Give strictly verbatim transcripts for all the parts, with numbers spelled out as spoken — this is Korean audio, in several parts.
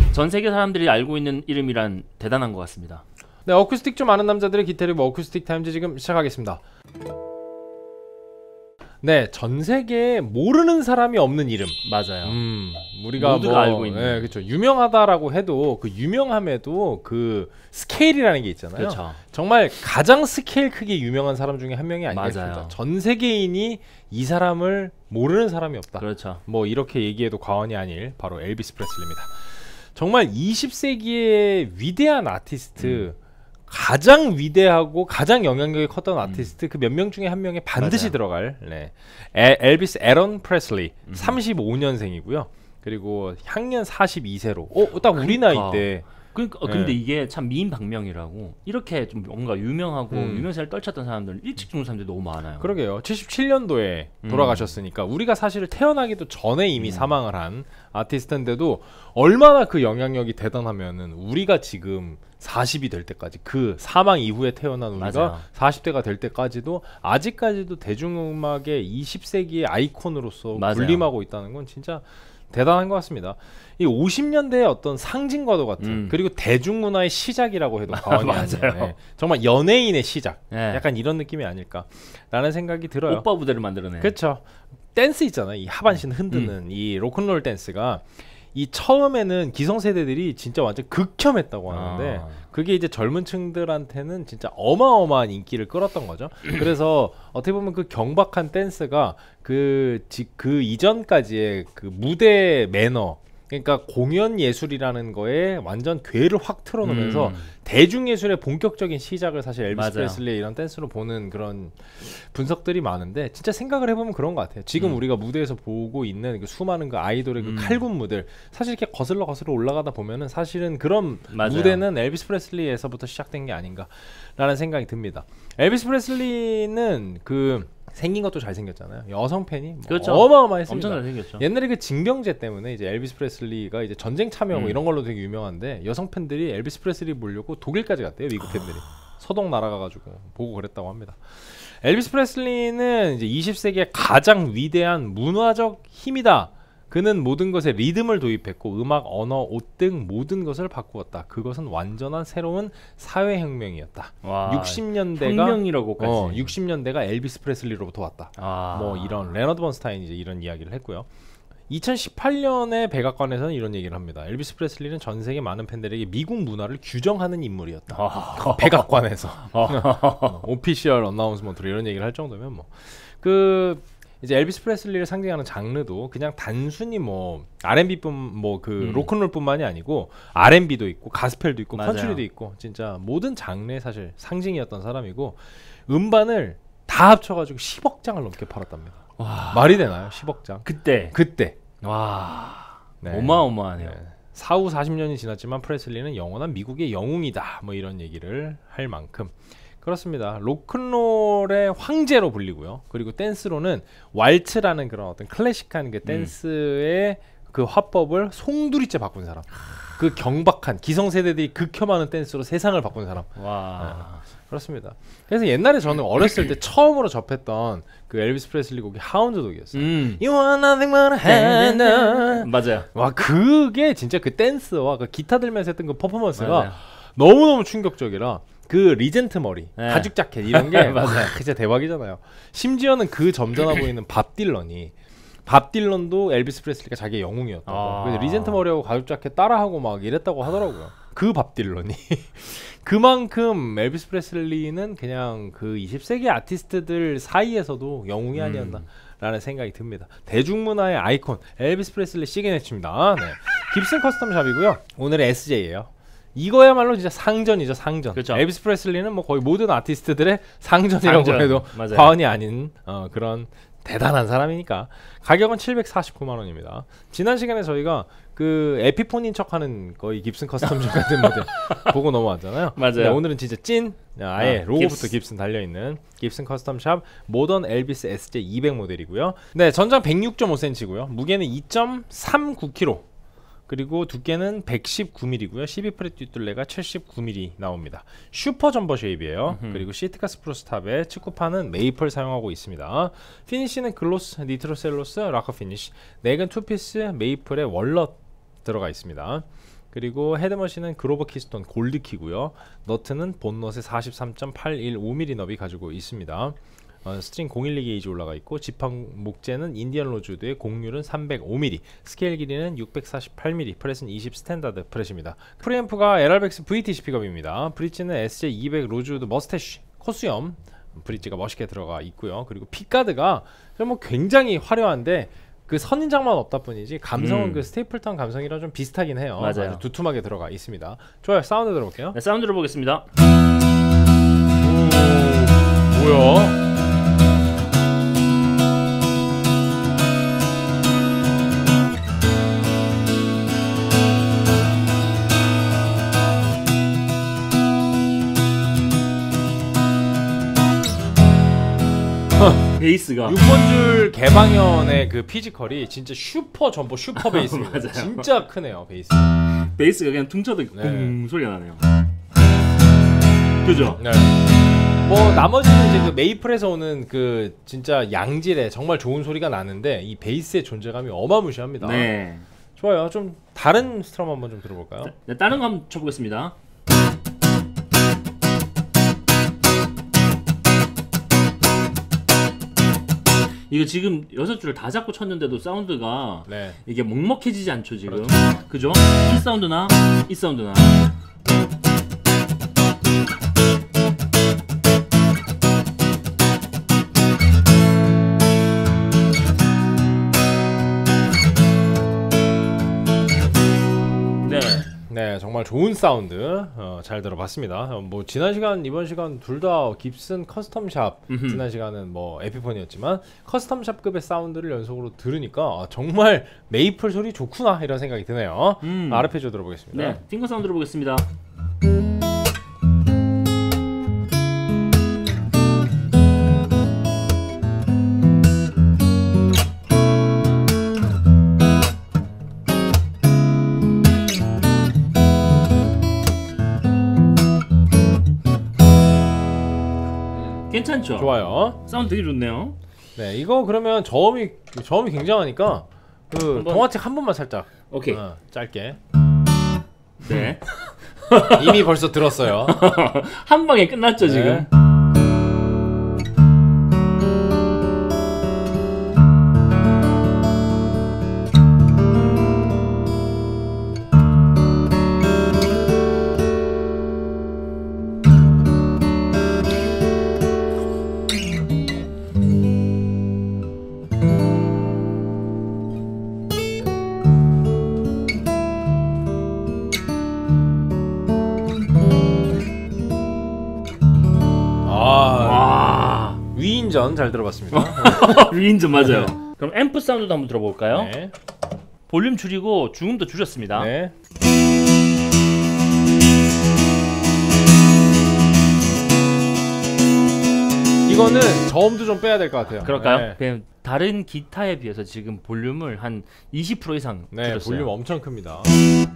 전 세계 사람들이 알고 있는 이름이란 대단한 것 같습니다. 네, 어쿠스틱 좀 아는 남자들의 기타 리뷰 어쿠스틱 타임즈 지금 시작하겠습니다. 네, 전 세계에 모르는 사람이 없는 이름. 맞아요. 음, 우리가 모두가 뭐, 알고 있는. 네, 그렇죠. 유명하다라고 해도 그 유명함에도 그 스케일이라는 게 있잖아요. 그렇죠. 정말 가장 스케일 크게 유명한 사람 중에 한 명이 아니겠습니까? 맞아요. 전 세계인이 이 사람을 모르는 사람이 없다. 그렇죠. 뭐 이렇게 얘기해도 과언이 아닐 바로 엘비스 프레슬리입니다. 정말 이십 세기의 위대한 아티스트, 음. 가장 위대하고 가장 영향력이 컸던 아티스트 음. 그 몇 명 중에 한 명에 반드시 맞아요. 들어갈 네. 에, 엘비스 에런 프레슬리 음. 삼십오 년생이고요. 그리고 향년 사십이 세로 어, 딱 그러니까. 우리 나이 때. 그러니까 네. 근데 이게 참 미인방명이라고 이렇게 좀 뭔가 유명하고 음. 유명세를 떨쳤던 사람들 일찍 죽는 사람들이 너무 많아요. 그러게요. 칠십칠 년도에 음. 돌아가셨으니까 우리가 사실 태어나기도 전에 이미 음. 사망을 한 아티스트인데도 얼마나 그 영향력이 대단하면은 우리가 지금 사십이 될 때까지 그 사망 이후에 태어난 우리가 맞아요. 사십 대가 될 때까지도 아직까지도 대중음악의 이십 세기의 아이콘으로서 맞아요. 군림하고 있다는 건 진짜 대단한 것 같습니다. 이 오십 년대의 어떤 상징과도 같은 음. 그리고 대중문화의 시작이라고 해도 과언이 아니에요. 네. 정말 연예인의 시작 네. 약간 이런 느낌이 아닐까라는 생각이 들어요. 오빠 부대를 만들어내. 그렇죠. 댄스 있잖아요. 이 하반신 흔드는 음. 이 로큰롤 댄스가 이 처음에는 기성세대들이 진짜 완전 극혐했다고 하는데 아. 그게 이제 젊은 층들한테는 진짜 어마어마한 인기를 끌었던 거죠. 그래서 어떻게 보면 그 경박한 댄스가 그, 지, 그 이전까지의 그 무대 매너, 그러니까 공연 예술이라는 거에 완전 궤를 확 틀어놓으면서 음. 대중예술의 본격적인 시작을 사실 엘비스 맞아요. 프레슬리의 이런 댄스로 보는 그런 분석들이 많은데 진짜 생각을 해보면 그런 것 같아요. 지금 음. 우리가 무대에서 보고 있는 그 수많은 그 아이돌의 음. 그 칼군무들 사실 이렇게 거슬러 거슬러 올라가다 보면은 사실은 그런 맞아요. 무대는 엘비스 프레슬리에서부터 시작된 게 아닌가라는 생각이 듭니다. 엘비스 프레슬리는 그 생긴 것도 잘생겼잖아요. 여성 팬이 뭐 그렇죠. 어마어마했습니다. 엄청 잘생겼죠. 옛날에 그 징병제 때문에 이제 엘비스 프레슬리가 이제 전쟁 참여하고 음. 이런 걸로 되게 유명한데 여성 팬들이 엘비스 프레슬리 보려고 독일까지 갔대요. 미국 팬들이 서독 날아가가지고 보고 그랬다고 합니다. 엘비스 프레슬리는 이제 이십 세기의 가장 위대한 문화적 힘이다. 그는 모든 것에 리듬을 도입했고 음악, 언어, 옷 등 모든 것을 바꾸었다. 그것은 완전한 새로운 사회혁명이었다. 와, 육십 년대가 혁명이라고까지. 어, 육십 년대가 엘비스 프레슬리로부터 왔다. 아. 뭐 이런 레너드 번스타인이 이제 이런 이야기를 했고요. 이천십팔 년에 백악관에서는 이런 얘기를 합니다. 엘비스 프레슬리는 전 세계 많은 팬들에게 미국 문화를 규정하는 인물이었다. 아. 백악관에서 오피셜 어나운스먼트로 이런 얘기를 할 정도면 뭐 그 이제 엘비스 프레슬리를 상징하는 장르도 그냥 단순히 뭐 알앤비뿐 뭐 그 음. 로큰롤뿐만이 아니고 알앤비도 있고 가스펠도 있고 맞아요. 컨트리도 있고 진짜 모든 장르의 사실 상징이었던 사람이고 음반을 다 합쳐가지고 십억 장을 넘게 팔았답니다. 와. 말이 되나요? 십억 장. 그때. 그때. 와. 네. 어마어마하네요. 네. 사후 사십 년이 지났지만 프레슬리는 영원한 미국의 영웅이다. 뭐 이런 얘기를 할 만큼. 그렇습니다. 로큰롤의 황제로 불리고요. 그리고 댄스로는 왈츠라는 그런 어떤 클래식한 그 댄스의 음. 그 화법을 송두리째 바꾼 사람. 그 경박한 기성세대들이 극혐하는 댄스로 세상을 바꾼 사람. 와. 네. 그렇습니다. 그래서 옛날에 저는 어렸을 때 처음으로 접했던 그 엘비스 프레슬리 곡이 하운드독이었어요. 음. You want nothing but a hand. 맞아요. 와 그게 진짜 그 댄스와 그 기타 들면서 했던 그 퍼포먼스가 맞아요. 너무너무 충격적이라 그 리젠트 머리, 네. 가죽 자켓 이런 게 맞아요. 진짜 대박이잖아요. 심지어는 그 점잖아 보이는 밥 딜런이 밥 딜런도 엘비스 프레슬리가 자기의 영웅이었다고. 아. 그래서 리젠트 머리하고 가죽 자켓 따라하고 막 이랬다고 하더라고요. 그 밥 딜런이 그만큼 엘비스 프레슬리는 그냥 그 이십 세기 아티스트들 사이에서도 영웅이 아니었나 음. 라는 생각이 듭니다. 대중문화의 아이콘 엘비스 프레슬리 시그니처입니다. 네. 깁슨 커스텀샵이고요. 오늘의 에스제이예요. 이거야말로 진짜 상전이죠. 상전. 그쵸. 엘비스 프레슬리는 뭐 거의 모든 아티스트들의 상전이라고 상전. 해도 맞아요. 과언이 아닌 어, 그런 대단한 사람이니까. 가격은 칠백사십구만 원입니다. 지난 시간에 저희가 그 에피폰인 척하는 거의 깁슨 커스텀샵 같은 모델 보고 넘어왔잖아요. 맞아요. 네, 오늘은 진짜 찐 아예 아, 로고부터 깁스. 깁슨 달려있는 깁슨 커스텀샵 모던 엘비스 에스제이 이백 모델이고요. 네, 전장 백육 점 오 센티미터고요. 무게는 이 점 삼구 킬로그램. 그리고 두께는 백십구 밀리미터고요. 십이 프렛 뒷둘레가 칠십구 밀리미터 나옵니다. 슈퍼 점버 쉐입이에요. 음흠. 그리고 시트가 스프루스 탑에 측구판은 메이플 사용하고 있습니다. 피니쉬는 글로스, 니트로셀로스, 락커 피니쉬. 넥은 투피스 메이플에 월넛 들어가 있습니다. 그리고 헤드머신은 그로버 키스톤 골드 키고요. 너트는 본넛에 사십삼 점 팔일오 밀리미터 너비 가지고 있습니다. 어, 스트링 공일이 게이지 올라가 있고 지팡 목재는 인디언 로즈우드의 곡률은 삼백오 밀리미터, 스케일 길이는 육백사십팔 밀리미터, 프렛은 이십 스탠다드 프렛입니다. 프리앰프가 엘알백스 브이티씨 픽업입니다. 브릿지는 에스제이 이백 로즈우드 머스태쉬 코수염 브릿지가 멋있게 들어가 있고요. 그리고 픽가드가 뭐 굉장히 화려한데 그 선인장만 없다 뿐이지 감성은 음. 그 스테이플턴 감성이랑 좀 비슷하긴 해요. 맞아요. 아주 두툼하게 들어가 있습니다. 좋아요. 사운드 들어볼게요. 네, 사운드 들어보겠습니다. 오, 뭐야? 베이스가 육 번 줄 개방현의 그 피지컬이 진짜 슈퍼 전보 슈퍼 베이스입니다. 맞아요. 진짜 크네요 베이스. 베이스가 그냥 퉁쳐도 네. 쿵 소리가 나네요. 그죠? 네. 뭐 나머지는 이제 그 메이플에서 오는 그 진짜 양질의 정말 좋은 소리가 나는데 이 베이스의 존재감이 어마무시합니다. 네. 좋아요. 좀 다른 스트럼 한번 좀 들어볼까요? 네, 다른 거 한번 쳐보겠습니다. 이거 지금 여섯 줄을 다 잡고 쳤는데도 사운드가 네. 이게 먹먹해지지 않죠 지금. 그렇죠. 그죠? 이 사운드나 이 사운드나 네, 정말 좋은 사운드 어, 잘 들어봤습니다. 어, 뭐 지난 시간, 이번 시간 둘 다 깁슨 커스텀샵, 음흠. 지난 시간은 뭐 에피폰이었지만 커스텀샵급의 사운드를 연속으로 들으니까 아, 정말 메이플 소리 좋구나 이런 생각이 드네요. 음. 아르페지오 들어보겠습니다. 네, 핑거 사운드 들어보겠습니다. 괜찮죠? 좋아요. 사운드 되게 좋네요. 네, 이거 그러면 저음이 저음이 굉장하니까 그 한번... 동화책 한 번만 살짝. 오케이. 어, 짧게. 네. 이미 벌써 들었어요. 한 방에 끝났죠 네. 지금. 위인전 잘 들어봤습니다. 위인전 맞아요. 그럼 앰프 사운드도 한번 들어볼까요? 네. 볼륨 줄이고 중음도 줄였습니다. 네. 이거는 저음도 좀 빼야 될 것 같아요. 그럴까요? 네. 그냥 다른 기타에 비해서 지금 볼륨을 한 이십 퍼센트 이상 네, 줄였어요. 볼륨 엄청 큽니다. 어,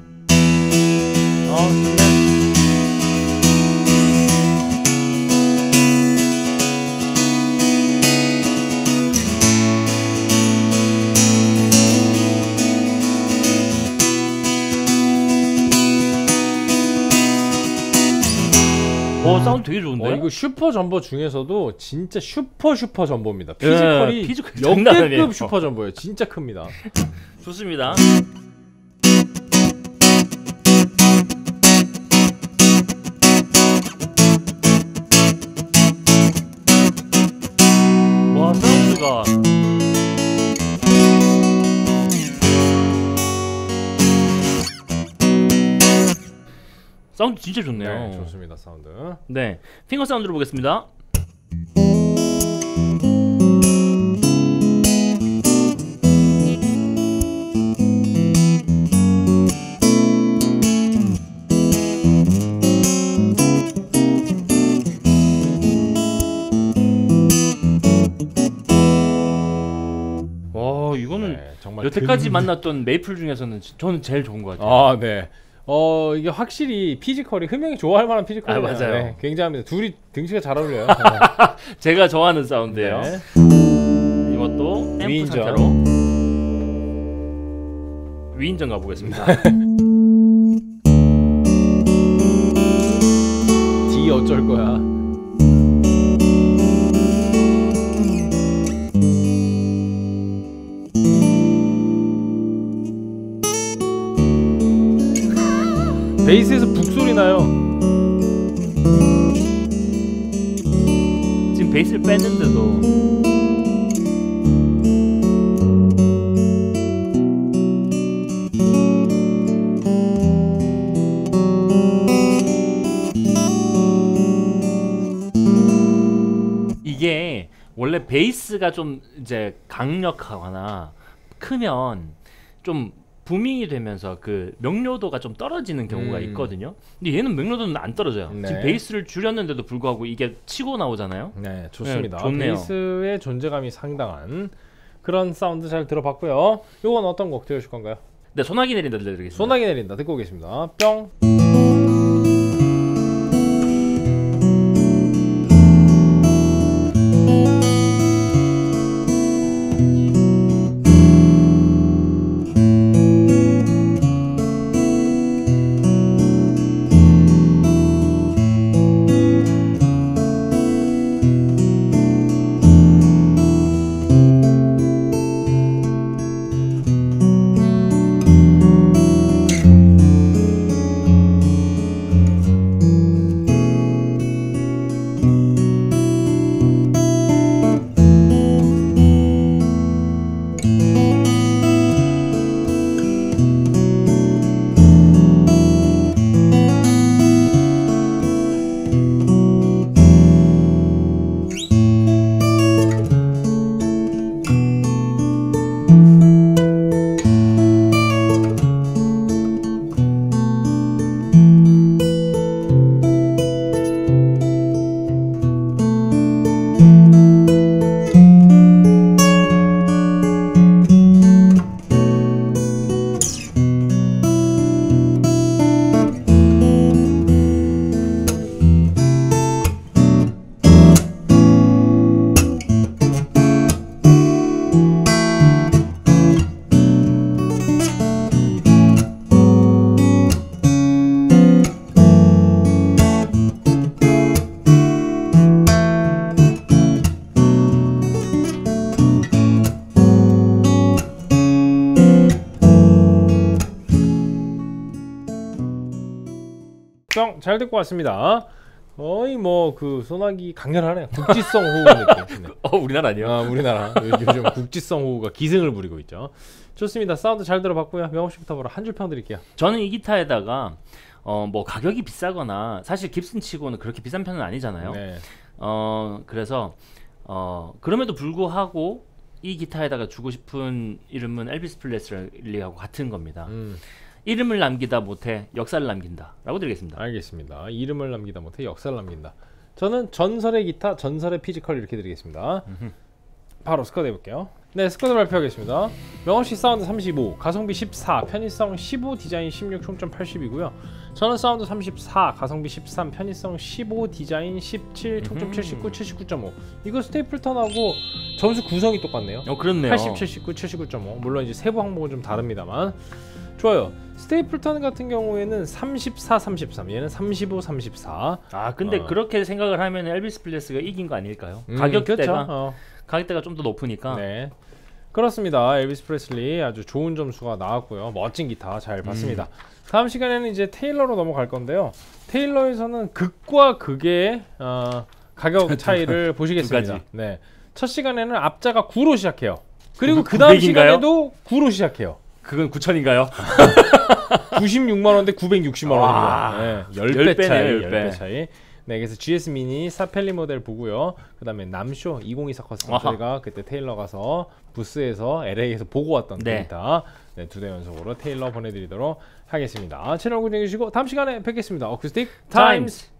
오, 사운드 되게 좋은데? 어, 이거 슈퍼 전보 중에서도 진짜 슈퍼 슈퍼 전보입니다. 피지컬이 예, 피지컬 장난 아니에요. 역대급 슈퍼 전보예요. 진짜 큽니다. 좋습니다. 와, 사운드가 사운드 진짜 좋네요. 네, 좋습니다. 사운드. 네, 핑거 사운드로 보겠습니다. 와, 이거는 네, 정말 여태까지 든... 만났던 메이플 중에서는 저는 제일 좋은 것 같아요. 아, 네. 어, 이게 확실히 피지컬이 흠명이 좋아할 만한 피지컬이에요. 아, 맞아요. 네, 굉장합니다. 둘이 등치가 잘 어울려요. 제가 좋아하는 사운드예요. 네. 이것도 앰프 위인전. 상태로 위인전 가보겠습니다. 베이스에서 북소리 나요. 지금 베이스를 뺐는데도 이게 원래 베이스가 좀 이제 강력하거나 크면 좀 부밍이 되면서 그 명료도가 좀 떨어지는 경우가 음. 있거든요. 근데 얘는 명료도는 안 떨어져요. 네. 지금 베이스를 줄였는데도 불구하고 이게 치고 나오잖아요. 네, 좋습니다. 네, 좋네요. 베이스의 존재감이 상당한 그런 사운드 잘 들어봤고요. 요건 어떤 곡 들으실 건가요? 네, 소나기 내린다 들려드리겠습니다. 소나기 내린다 듣고 오겠습니다. 뿅. 뿅! 잘 듣고 왔습니다. 거의 뭐 그 소나기 강렬하네요. 국지성 호우 느낌. 네. 어, 우리나라 아니요? 아, 우리나라 요즘 국지성 호우가 기승을 부리고 있죠. 좋습니다. 사운드 잘 들어봤고요. 명호 씨부터 바로 한 줄 평 드릴게요. 저는 이 기타에다가 어 뭐 가격이 비싸거나 사실 깁슨 치고는 그렇게 비싼 편은 아니잖아요. 네. 어 그래서 어 그럼에도 불구하고 이 기타에다가 주고 싶은 이름은 엘비스 프레슬리하고 같은 겁니다. 음, 이름을 남기다 못해 역사를 남긴다 라고 드리겠습니다. 알겠습니다. 이름을 남기다 못해 역사를 남긴다. 저는 전설의 기타, 전설의 피지컬 이렇게 드리겠습니다. 음흠. 바로 스쿼드 해볼게요. 네, 스쿼드 발표하겠습니다. 명호씨 사운드 삼십오, 가성비 십사, 편의성 십오, 디자인 십육, 총점 팔십이고요. 저는 사운드 삼십사, 가성비 십삼, 편의성 십오, 디자인 십칠, 총점 칠십구, 칠십구 점 오. 이거 스테이플턴하고 점수 구성이 똑같네요. 어 그렇네요. 팔십, 칠십구, 칠십구 점 오. 물론 이제 세부 항목은 좀 다릅니다만 좋아요. 스테이플턴 같은 경우에는 삼십사, 삼십삼, 얘는 삼십오, 삼십사. 아 근데 어. 그렇게 생각을 하면 엘비스 프레슬리가 이긴 거 아닐까요? 음, 가격대가 그렇죠. 어. 가격대가 좀 더 높으니까. 네, 그렇습니다. 엘비스 프레슬리 아주 좋은 점수가 나왔고요. 멋진 기타 잘 봤습니다. 음. 다음 시간에는 이제 테일러로 넘어갈 건데요. 테일러에서는 극과 극의 어, 가격 차이를 보시겠습니다. 네, 첫 시간에는 앞자가 구로 시작해요. 그리고 그 다음 구백인가요? 시간에도 구로 시작해요. 그건 구천인가요? 구십육만 원대 구백육십만 와. 원입니다. 네, 십 배 십 배네요, 차이, 십 십 배. 배 차이. 네, 그래서 지에스 미니 사펠리 모델 보고요. 그 다음에 남쇼 이천이십사 커스텀 아하. 저희가 그때 테일러 가서 부스에서 엘에이에서 보고 왔던 네. 데이터 네, 두 대 연속으로 테일러 보내드리도록 하겠습니다. 채널 구독해주시고 다음 시간에 뵙겠습니다. 어쿠스틱 타임스. 타임스.